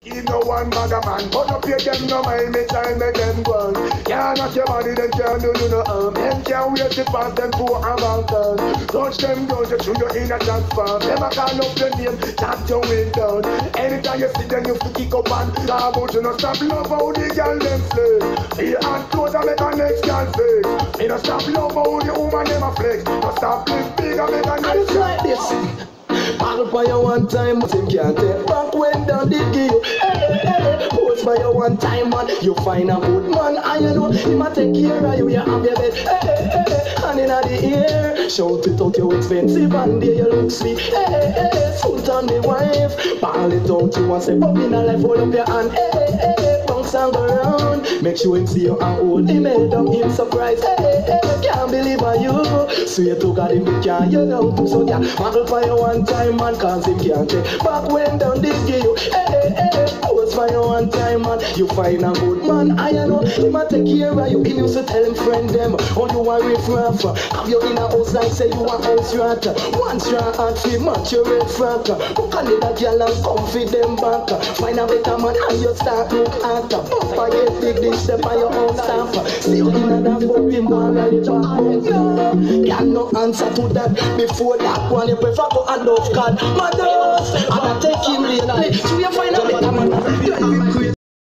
Give no one bag a man, but no pay them no mind, me try make them go. Can't knock your body, then can't do you no harm. Them can't wait to pass them for a mountain. Touch them down, you through your inner transform. Never call up your name, tap your window. Anytime you see them, you have to kick up and talk about you no stop love how the girl them flex. Be hard clothes and make a next girl flex. Me no stop love how the woman them a flex. No stop live big and make a next girl flex. I'll buy you one time, but him can't take back when down the give. Hey, hey, post by you one time, man. You find a good man, and you know him a take care of you. You have your bed, hey, hey, hand in the air. Shout it out, you expensive, and there you look sweet. Hey, hey, Sultan the wife. Ball it out, you want say pop in a life, hold up your hand. Hey, hey, bounce and go round. Make sure him see you and hold him head up, him surprise. Hey, hey, can't believe how you go. Swear to God, him can't you down. So yeah, I'll buy you one time, man, cause him can't take back when down this give you. Hey, hey, post for you one time, man. You find a good man, I know him a take care of you. He used to tell him friend them, oh you are riff raff. Have you in a house like say you a house rat. Once you're hard free, match your red frack. Who can lead a girl and come feed them back. Find a better man and you start look at. Papa get big this step on your own staff. See you in a dance but him want rally back. No, can't no answer to that. Before that one you prefer go and love God. Mother, and I take him later. So you find a better man. You crazy.